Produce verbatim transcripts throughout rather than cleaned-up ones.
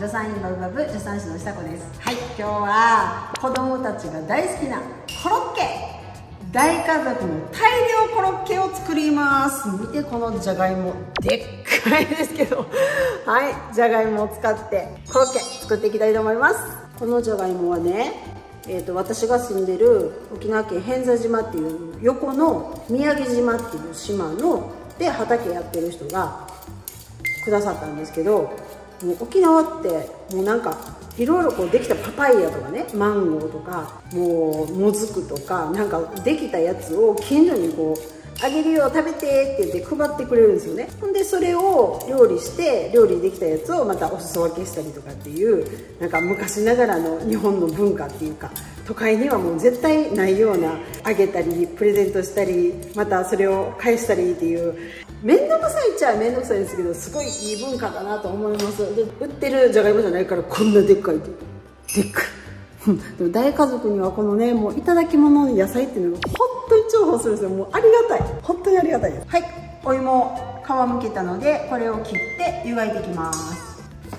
助産院バブバブ助産師の久子です。はい、今日は子供たちが大好きなコロッケ、大家族の大量コロッケを作ります。見て、このじゃがいもでっかいですけどはい、じゃがいもを使ってコロッケ作っていきたいと思います。このじゃがいもはね、えー、と私が住んでる沖縄県平安座島っていう横の宮城島っていう島ので畑やってる人がくださったんですけど、もう沖縄ってもうなんかいろいろこうできたパパイヤとかね、マンゴーとかもうもずくとかなんかできたやつを近所にこうあげるよ、食べてって言って配ってくれるんですよね。ほんでそれを料理して料理できたやつをまたお裾分けしたりとかっていうなんか昔ながらの日本の文化っていうか、都会にはもう絶対ないようなあげたりプレゼントしたりまたそれを返したりっていう面倒くさいっちゃ面倒くさいですけど、すごいいい文化だなと思います。で売ってるじゃがいもじゃないからこんなでっかいでっかいでも大家族にはこのね、もういただき物の野菜っていうのが本当に重宝するんですよ。もうありがたい、本当にありがたいです。はい、お芋皮むけたのでこれを切って湯がいていきます。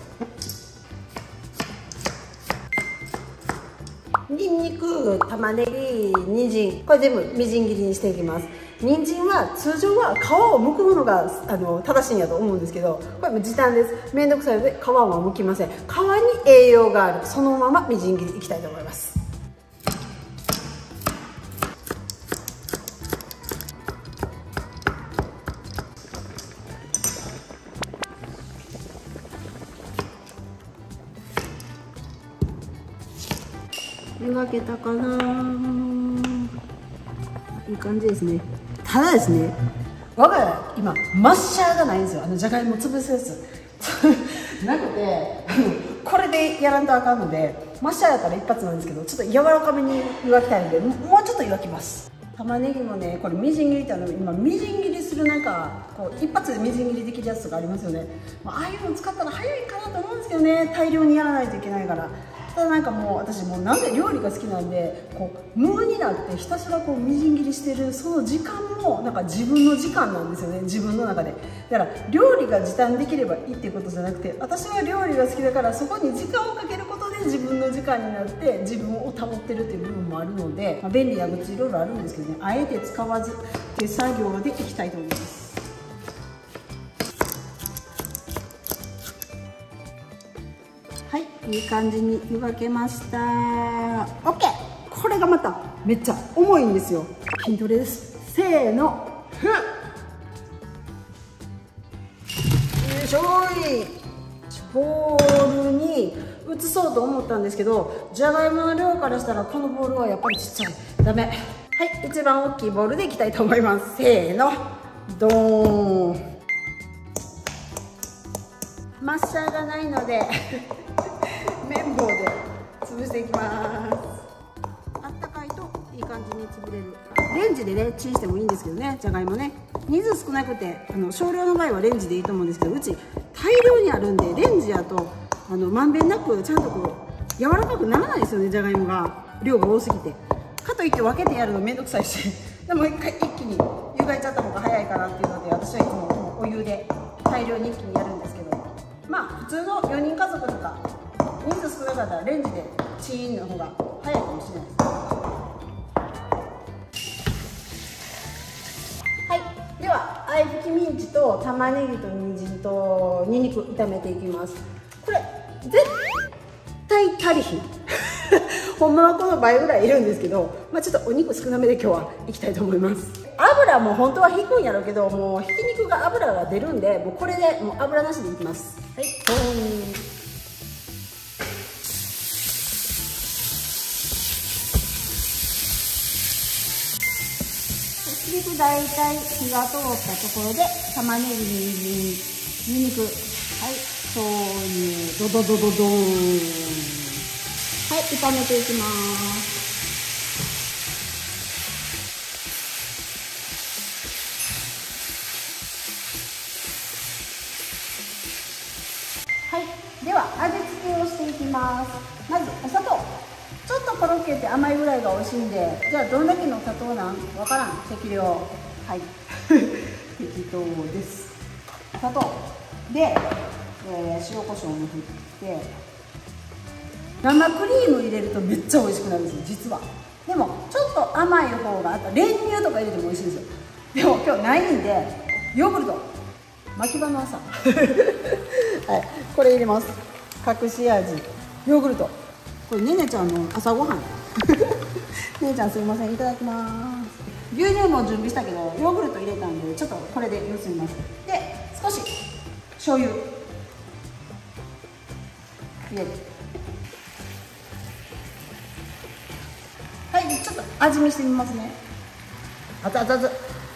にんにく、玉ねぎ、人参、これ全部みじん切りにしていきます。人参は通常は皮を剥くのがあの正しいんやと思うんですけど、これも時短です。めんどくさいので皮は剥きません。皮に栄養がある、そのままみじん切りいきたいと思います。湯がけたかな、いい感じですね。ただですね、我が家今マッシャーがないんですよ。あのじゃがいも潰すやつなくてこれでやらんとあかんので、マッシャーやったら一発なんですけど、ちょっと柔らかめに湯がきたいのでもうちょっと湯がきます。玉ねぎもね、これみじん切りってあの今みじん切りするなんかこう一発でみじん切りできるやつとかありますよね。まあ、ああいうの使ったら早いかなと思うんですけどね、大量にやらないといけないから。ただなんかもう私もうなんで料理が好きなんで、こう無になってひたすらこうみじん切りしてるその時間もなんか自分の時間なんですよね、自分の中で。だから料理が時短できればいいっていうことじゃなくて、私は料理が好きだからそこに時間をかけることで自分の時間になって自分を保ってるっていう部分もあるので、まあ、便利なグッズいろいろあるんですけどね、あえて使わず手作業でいきたいと思います。はい、いい感じに湯がけました。 OK。 これがまためっちゃ重いんですよ。筋トレです。せーの、ふっ、よいしょーい。ボウルに移そうと思ったんですけど、じゃがいもの量からしたらこのボウルはやっぱりちっちゃい、ダメ。はい、一番大きいボウルでいきたいと思います。せーの、ドーン。マッシャーがないので綿棒で潰していきます。あったかいといい感じに潰れる。レンジでねチンしてもいいんですけどね、じゃがいもね人数少なくてあの少量の場合はレンジでいいと思うんですけど、うち大量にあるんでレンジやとあのまんべんなくちゃんとこう柔らかくならないですよね、じゃがいもが量が多すぎて。かといって分けてやるのめんどくさいしでも一回一気に湯がいちゃった方が早いかなっていうので、私はいつもお湯で大量に一気にやるんですけど、まあ普通のよにん家族とか人数少なかったらレンジでチーンの方が早いかもしれないです。はい、では合いびきミンチと玉ねぎと人参とにんにく炒めていきます。これ絶対足りひんほんまはこの倍ぐらいいるんですけど、まあ、ちょっとお肉少なめで今日はいきたいと思います。油も本当は引くんやろうけど、もうひき肉が油が出るんで、もうこれでもう油なしでいきます。はい、ドーン。ひき肉大体火が通ったところで玉ねぎ、にんじん、にんにく、はい、醤油ドドドドドーン。はい、炒めていきます。はい、では味付けをしていきます。まずお砂糖。ちょっとコロッケって甘いぐらいが美味しいんで、じゃあどんだけの砂糖なんわからん、適量。はい適当です。砂糖でえー、塩コショウも振って、生クリーム入れるとめっちゃ美味しくなるんですよ実は。でもちょっと甘い方が、あと練乳とか入れても美味しいんですよ。でも今日ないんでヨーグルト、巻き場の朝はい、これ入れます。隠し味ヨーグルト、これねねちゃんの朝ごはんねねちゃんすいません、いただきます。牛乳も準備したけどヨーグルト入れたんでちょっとこれで様子見ます。で少し醤油入れる。はい、ちょっと味見してみますね。あつあつあつ。や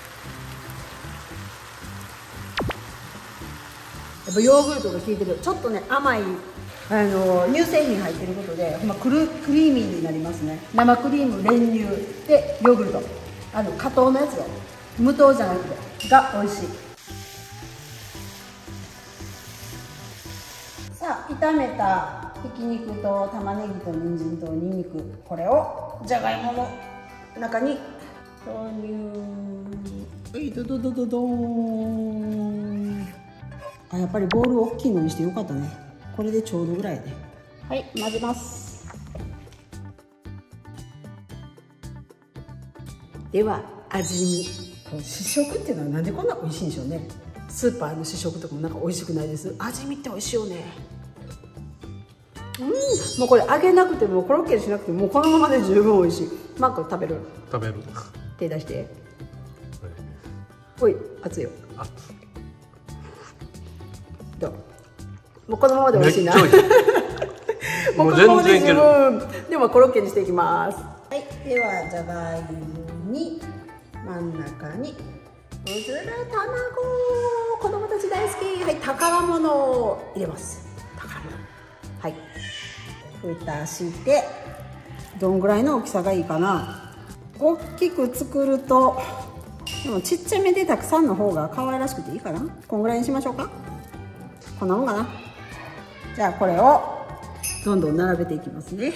っぱヨーグルトが効いてる。ちょっとね甘いあの乳製品入ってることで、まあ、クルクリーミーになりますね。生クリーム、練乳でヨーグルト、あの加糖のやつよ、無糖じゃなくてが美味しい。さあ炒めたひき肉と玉ねぎと人参とにんにく、これをじゃがいもの中に投入。はいドドドドドーン。あ、やっぱりボウル大きいのにしてよかったね。これでちょうどぐらいで、はい混ぜます。では味見。試食っていうのはなんでこんな美味しいんでしょうね。スーパーの試食とかもなんか美味しくないです。味見って美味しいよね。うん、もうこれ揚げなくてもコロッケにしなくてももうこのままで十分美味しい。マーク食べる食べる手出して、おい熱いよ。どう、もうこのままで美味しいなもうこのままで十分。でもコロッケにしていきます。はい、ではじゃがいもに真ん中にうずら卵、子供たち大好き。はい、宝物を入れます。宝物、はい、蓋してどんぐらいの大きさがいいかな。大きく作ると、でもちっちゃめでたくさんの方が可愛らしくていいかな。こんぐらいにしましょうか。こんなもんかな。じゃあこれをどんどん並べていきますね。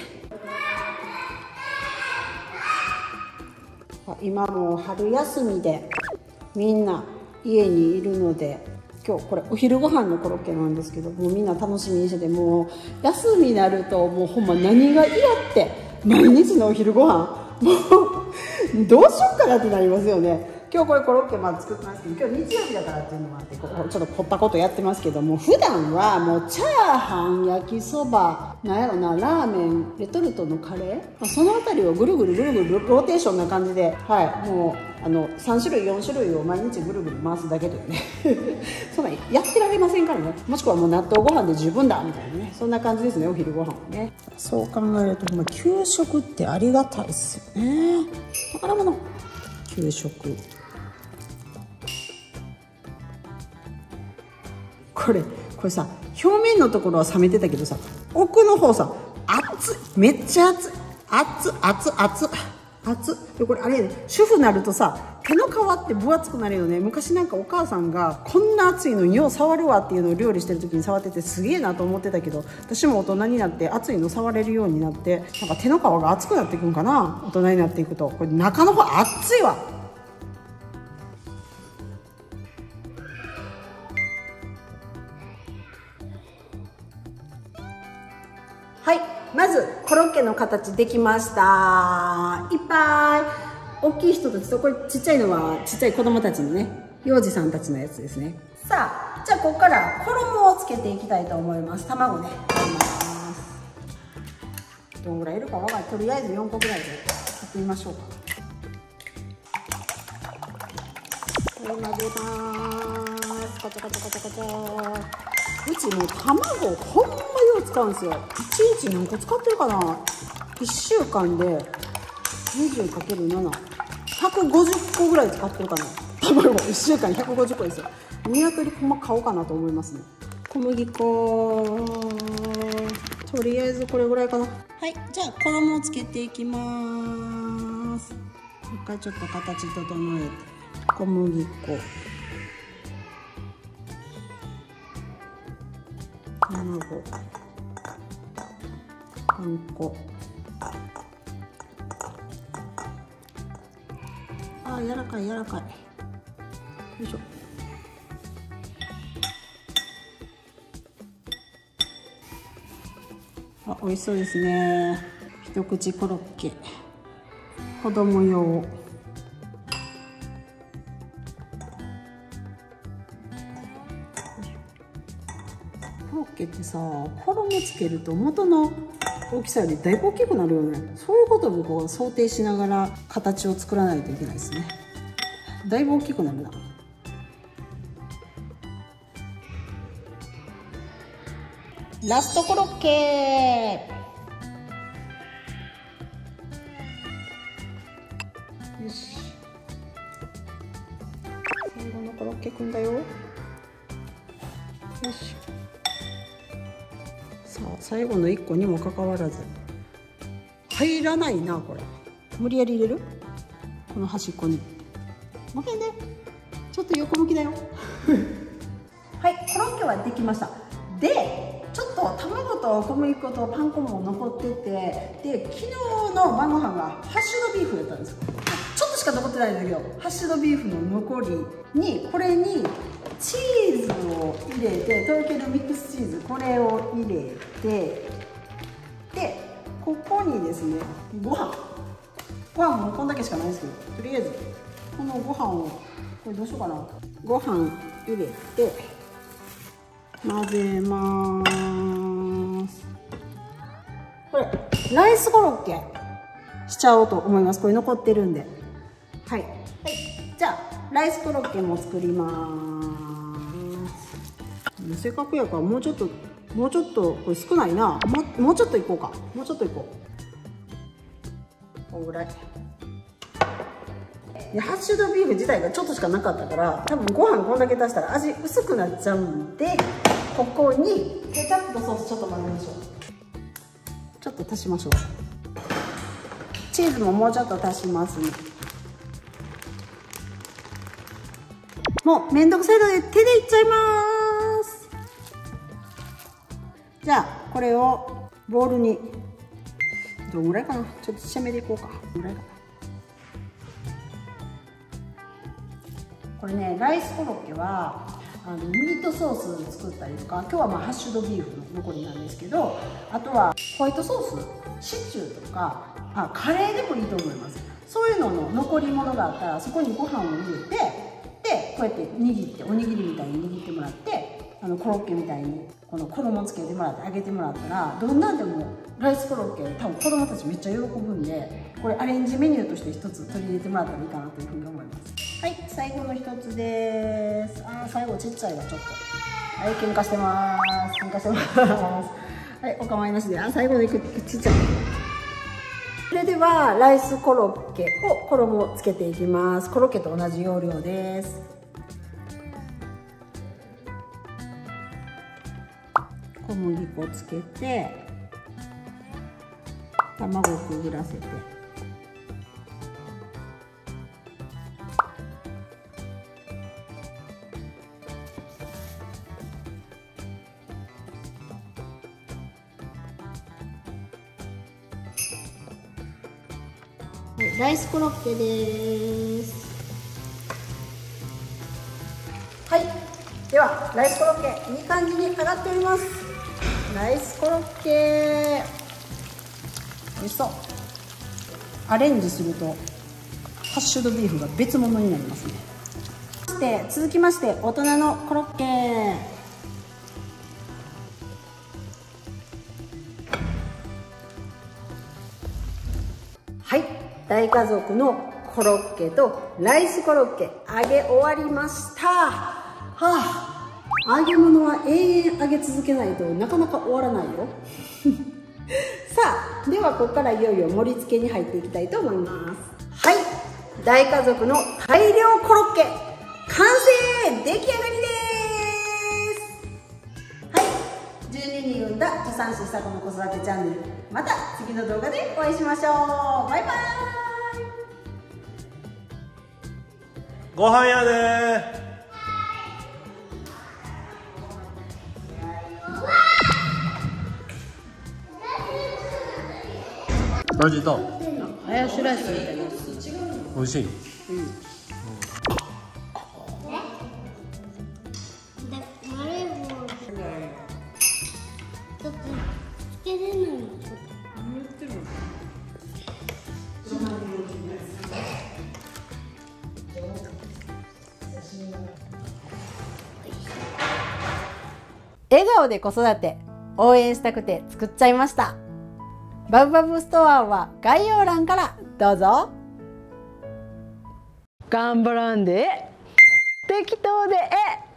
今もう春休みでみんな家にいるので、今日これお昼ご飯のコロッケなんですけど、もうみんな楽しみにしてて、もう休みになるともうほんま何が嫌って毎日のお昼ご飯もうどうしようかなってなりますよね。今日これコロッケまあ作ってますけど、今日日曜日だからっていうのもあってこうちょっと凝ったことやってますけども、普段はもうチャーハン、焼きそば、なんやろな、ラーメン、レトルトのカレー、まあ、その辺りをぐるぐるぐるぐるローテーションな感じで、はい、もうあのさん種類よん種類を毎日ぐるぐる回すだけというねそんなやってられませんからね。もしくはもう納豆ご飯で十分だみたいなね、そんな感じですね、お昼ご飯はね。そう考えると、まあ、給食ってありがたいですよね。宝物給食、これこれさ、表面のところは冷めてたけどさ、奥の方さ熱い、めっちゃ熱い、熱熱熱熱で、これあれやね、主婦なるとさ手の皮って分厚くなるよね。昔なんかお母さんがこんな熱いのによう触るわっていうのを料理してる時に触っててすげえなと思ってたけど、私も大人になって熱いの触れるようになって、なんか手の皮が熱くなっていくんかな、大人になっていくと。これ中の方熱いわ。はい、まずコロッケの形できました。いっぱい大きい人たちと、これちっちゃいのはちっちゃい子供たちのね、幼児さんたちのやつですね。さあ、じゃあここから衣をつけていきたいと思います。卵ね、入れます。どんぐらいいるかわかんない。とりあえずよんこぐらいでやってみましょうか。これ混ぜます。カチャカチャカチャカチャ。うちもう卵ほんまよう使うんですよ。いちにち何個使ってるかな。いっしゅうかんで にじゅうかけるなな、ひゃくごじゅっこぐらい使ってるかな。卵いっしゅうかんにひゃくごじゅっこですよ。鶏ほんま買おうかなと思いますね。小麦粉、とりあえずこれぐらいかな。はい、じゃあ衣をつけていきます。一回ちょっと形整えて、小麦粉、卵、パン粉、あー柔らかい柔らかい、よいしょ。 あ、美味しそうですね。一口コロッケ、子供用。コロッケってさ、衣つけると元の大きさよりだいぶ大きくなるよね。そういうことを僕は想定しながら形を作らないといけないですね。だいぶ大きくなるな。ラストコロッケ。よし。最後のコロッケくんだよ。よし。さあ、最後のいっこにもかかわらず入らないな、これ。無理やり入れる？この端っこに。もう一回ね。ちょっと横向きだよ。はい、コロッケはできました。で、ちょっと卵と小麦粉とパン粉も残ってて、で、昨日の晩ご飯がハッシュドビーフだったんですよ。ちょっとしか残ってないんだけど、ハッシュドビーフの残りに、これにチーズを入れて、とろけるミックスチーズ、これを入れて、で、ここにですね、ご飯。ご飯もこんだけしかないんですけど、とりあえず、このご飯を、これどうしようかな。ご飯入れて、混ぜまーす。これ、ライスコロッケしちゃおうと思います。これ残ってるんで。はい。はい。じゃあ、ライスコロッケも作りまーす。せっかくやから、もうちょっと、もうちょっと、これ少ないな。もう、もうちょっといこうか。もうちょっといこう。こんぐらい。でハッシュドビーフ自体がちょっとしかなかったから、多分ご飯こんだけ足したら味薄くなっちゃうんで、ここにケチャップとソースちょっと混ぜましょう。ちょっと足しましょう。チーズももうちょっと足しますね。もうめんどくさいので手でいっちゃいます。じゃあこれをボウルに、どんぐらいかな、ちょっと締めていこうか。どんぐらいかな。これね、ライスコロッケはあのミートソース作ったりとか、今日はまあハッシュドビーフの残りなんですけど、あとはホワイトソース、シチューとか、あ、カレーでもいいと思います。そういうのの残り物があったら、そこにご飯を入れて、でこうやって握って、おにぎりみたいに握ってもらって、あのコロッケみたいにこの衣つけてもらって揚げてもらったら、どんなんでもライスコロッケ多分子供たちめっちゃ喜ぶんで、これアレンジメニューとして一つ取り入れてもらったらいいかなというふうに思います。はい、最後の一つです。あー、最後ちっちゃいわ、ちょっと。はい、喧嘩してます。喧嘩してます。はい、お構いなしで。あ、最後のいくちっちゃい。それではライスコロッケを衣をつけていきます。コロッケと同じ要領です。小麦粉つけて、卵くぐらせて。ライスコロッケです。はい、ではライスコロッケいい感じに揚がっております。ライスコロッケ美味しそう。アレンジするとハッシュドビーフが別物になりますね。そして続きまして大人のコロッケ。はい、大家族のコロッケとライスコロッケ揚げ終わりました。はあ、揚げ物は永遠揚げ続けないとなかなか終わらないよ。さあ、ではここからいよいよ盛り付けに入っていきたいと思います。はい、大家族の大量コロッケ完成、出来上がりです。はい、じゅうににん産んだ助産師さこの子育てチャンネル、また次の動画でお会いしましょう。バイバイ。 ご飯やで。味どう？ ハヤシライスみたいな。 美味しい。うん。 けてるのに。 笑顔で子育て応援したくて作っちゃいました。バブバブストアは概要欄からどうぞ。頑張らんで適当でえ